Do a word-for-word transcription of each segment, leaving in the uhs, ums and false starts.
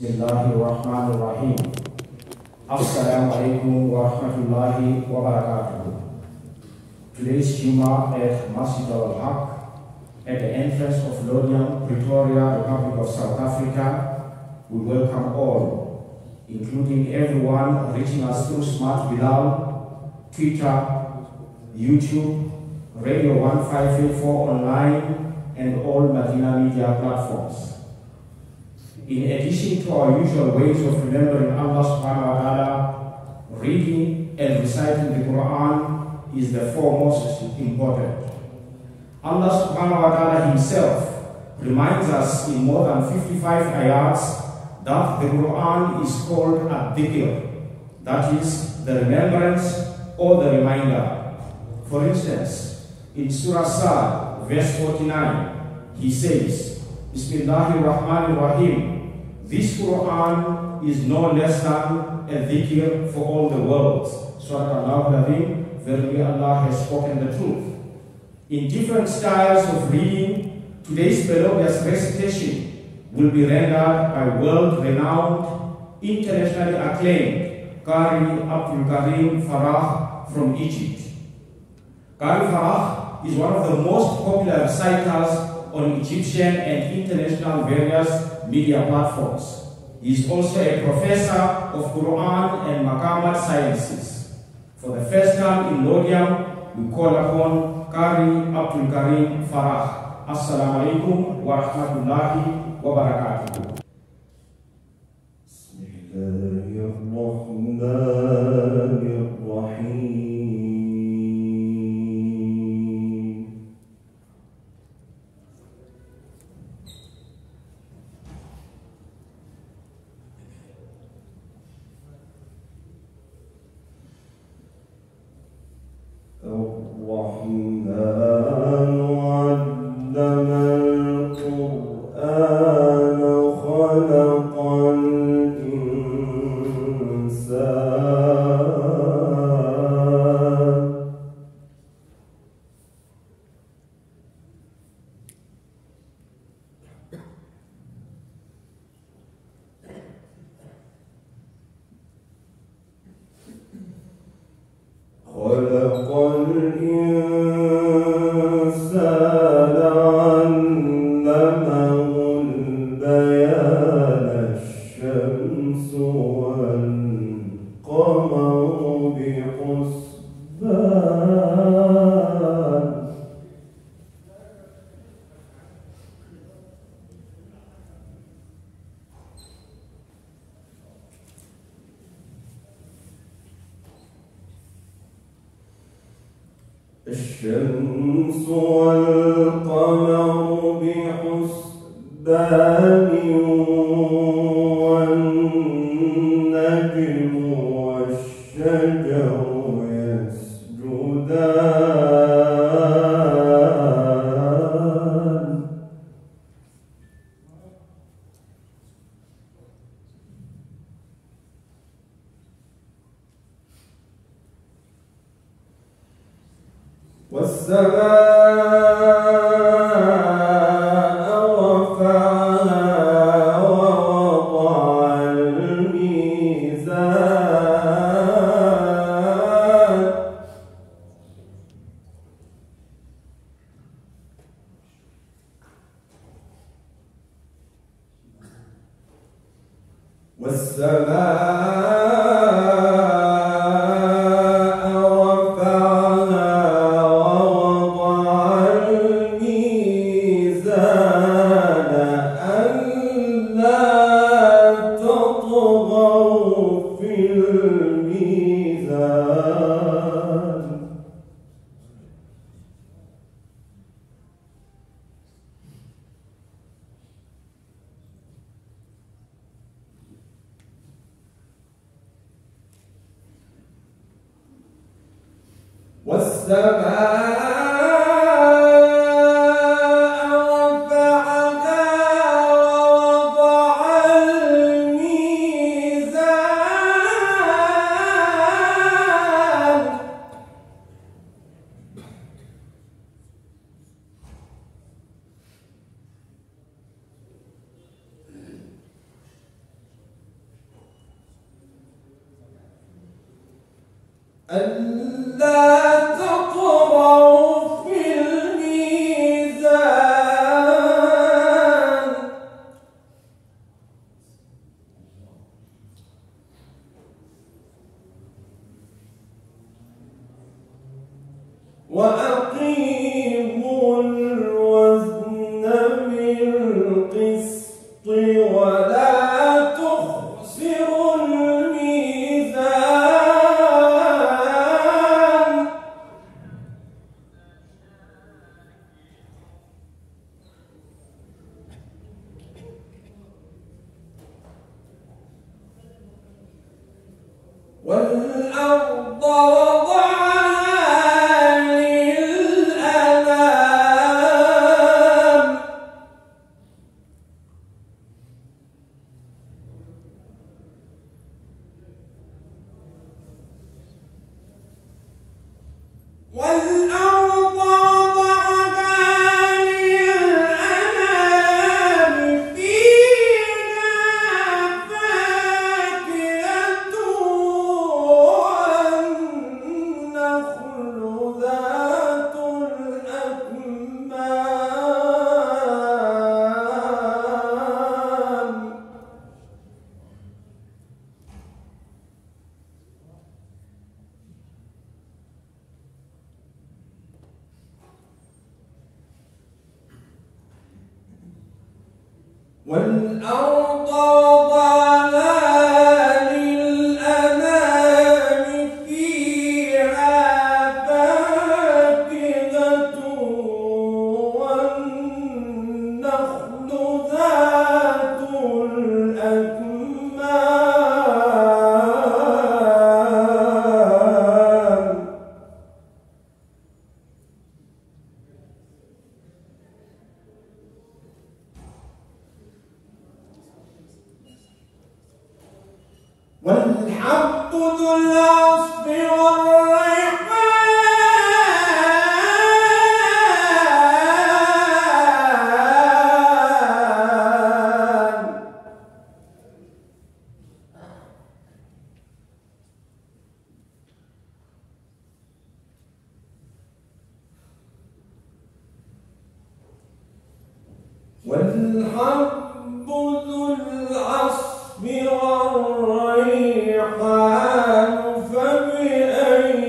Bismillahirrahmanirrahim. Assalamu alaikum wa rahmatullahi wa barakatuh. Today's Juma at Masjid al-Haq at the entrance of Lodiam, Pretoria, Republic of South Africa. We welcome all, including everyone reaching us through Smart Bilal, Twitter, YouTube, Radio one five eight four online, and all Madina media platforms. In addition to our usual ways of remembering Allah subhanahu wa ta'ala, reading and reciting the Quran is the foremost important. Allah subhanahu wa ta'ala himself reminds us in more than fifty-five ayats that the Quran is called ad-dhikr, that is, the remembrance or the reminder. For instance, in Surah Sad, verse forty-nine, he says, Bismillahirrahmanirrahim. This Quran is no less than a dhikr for all the world. Surah Al-Azim, verily Allah has spoken the truth. In different styles of reading, today's melodious recitation will be rendered by world-renowned, internationally acclaimed Qari Abdul Karim Farah from Egypt. Qari Farah is one of the most popular reciters on Egyptian and international various media platforms. He is also a professor of Quran and Maqamat sciences. For the first time in Lodiam, we call upon Qari Abdul Karim Farah. Assalamu alaikum wa rahmatullahi wa barakatuh. الشمس والقمر بحسبان والنجم والشجر يسجدان والسماء رفعها ووضع الميزان والسماء ألا تطغوا في الميزان وأقيموا الوزن بالقسط ولا تخسروا الميزان والأرض وضعها للأنام والأرض وضعها للأنام فيها فاكهة والنخل ذات الأكمام والأرض وضعها للأنام فيها فاكهة والنخل ذات الأكمام والحب ذو العصف والريحان والحب ذو العصف والريحان فبأي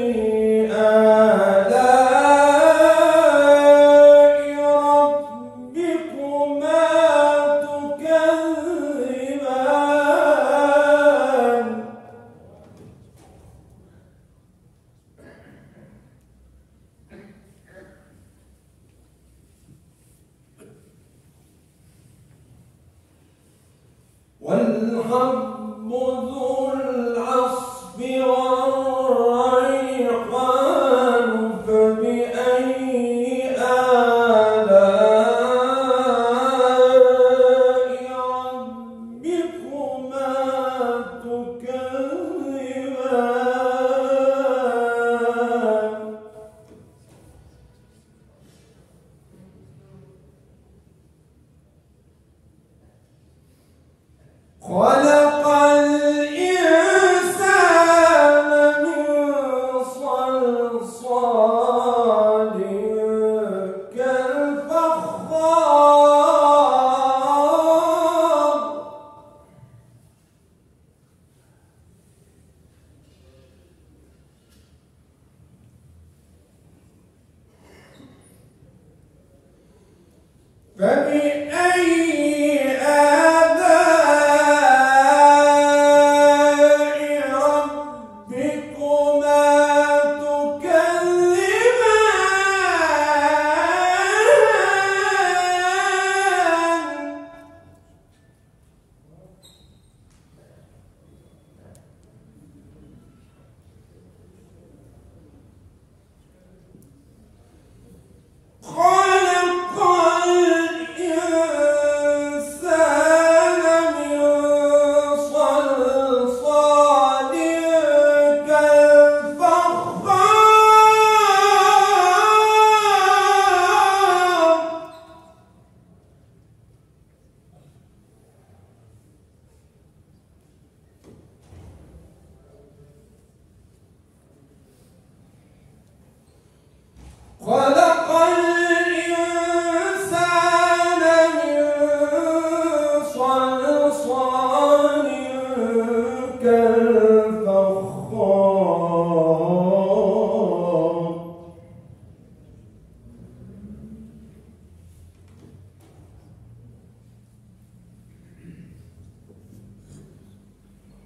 آلاء ربكما تكذبان والحب ذو العصف والريحان فبأي آلاء ربكما تكذبان خلق الإنسان من صلصال كالفخار فبأي آلاء ربكما تكذبان خلق الإنسان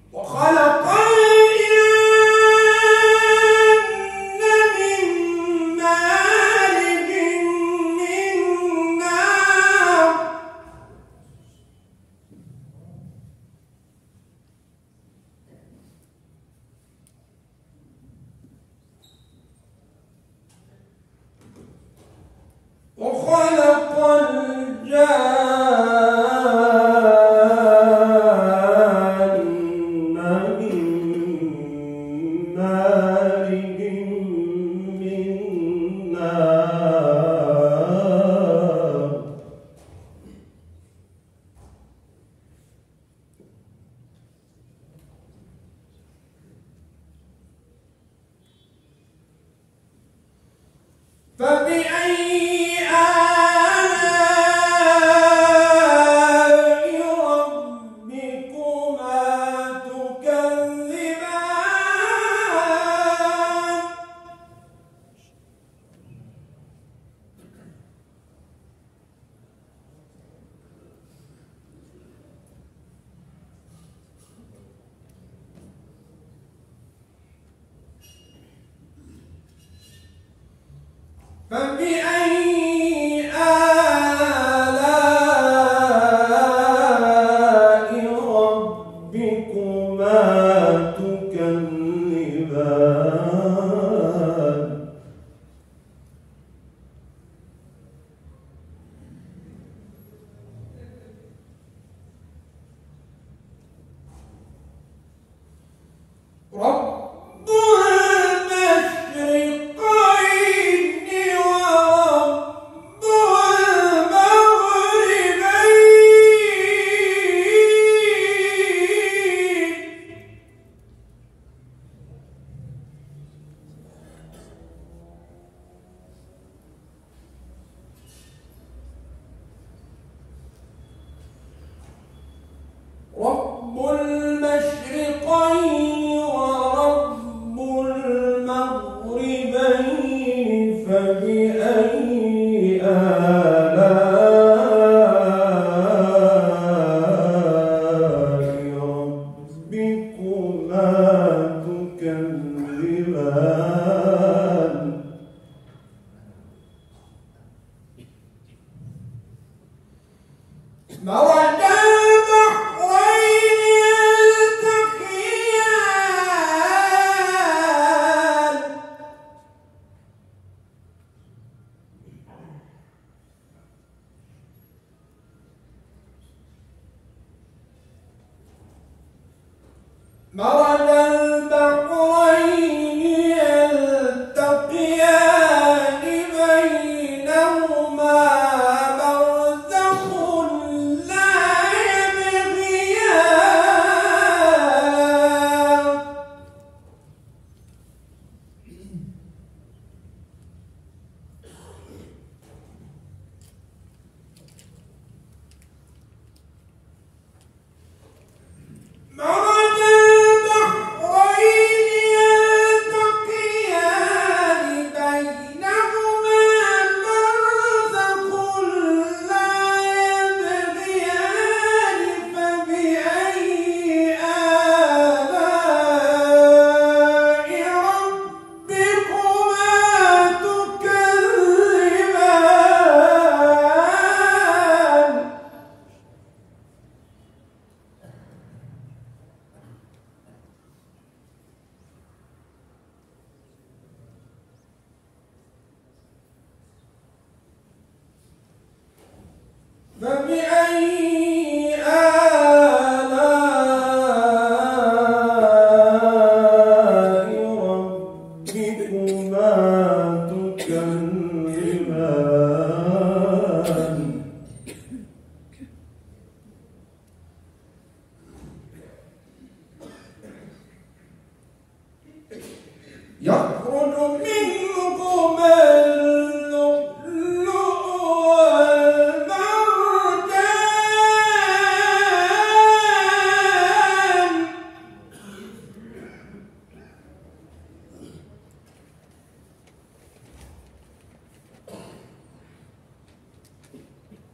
فبأي آلاء ربكما تكذبان رب رب المشرقين ورب المغربين فبأي آلاء ربكما تكذبان مرج مرج البحرين يلتقيان بينهما برزخ لا يبغيان فبأي آلاء ربكما تكذبان يخرج منهما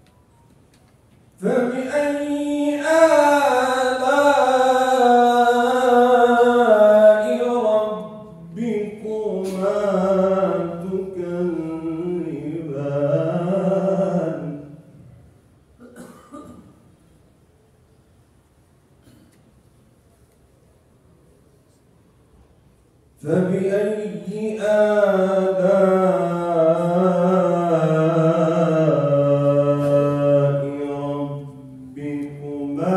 فبأي آلاء فبأي آلاء ربكما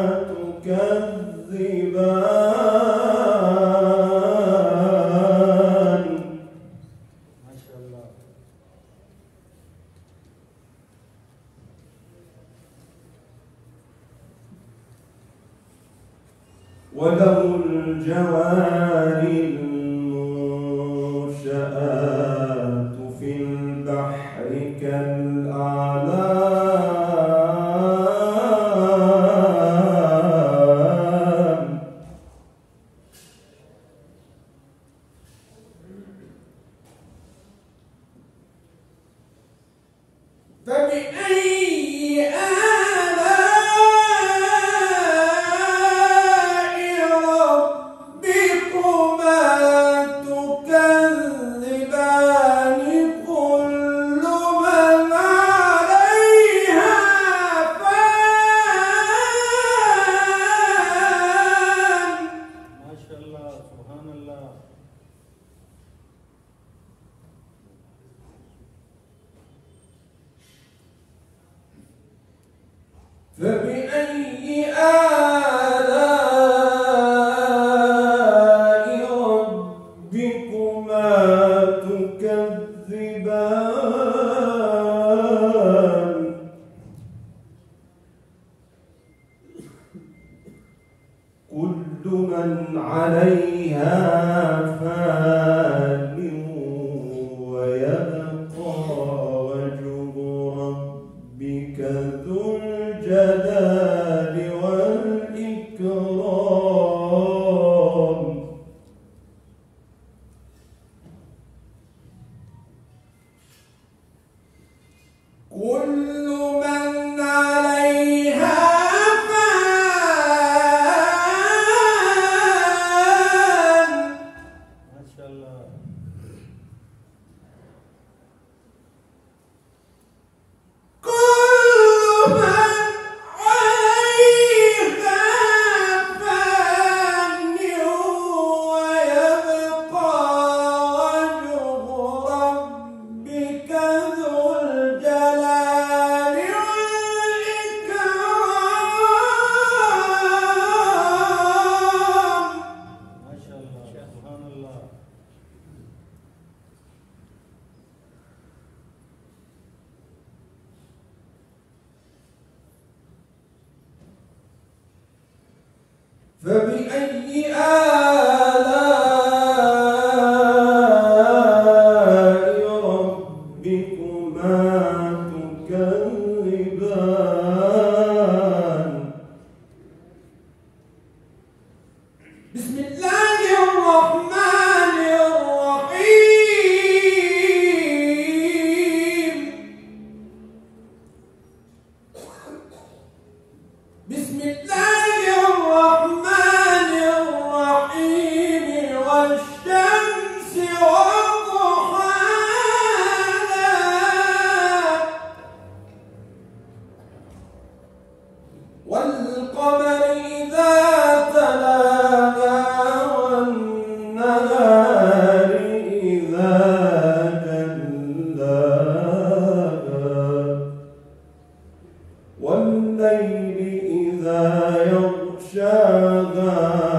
تكذبان ما شاء الله. وله الجوار المنشآت في البحر كالأعلام فبأي آلاء ربكما تكذبان كل من عليها فان ما شاء الله. سبحان الله. فبأي آلاء ربكما تكذبان كل من عليها فان ويبقى وجه ربك ذو الجلال والإكرام كل من عليها فان ما شاء الله. كل من عليها فان ويبقى وجه ربك ذو الجلال والإكرام ما شاء الله. سبحان الله. فبأي آلاء ربكما تكذبان بسم الله الرحمن الرحيم بسم الله الرحمن الرحيم والشمس وضحاها والقمر إذا تلاها والنهار إذا جلاها والليل إذا يغشاها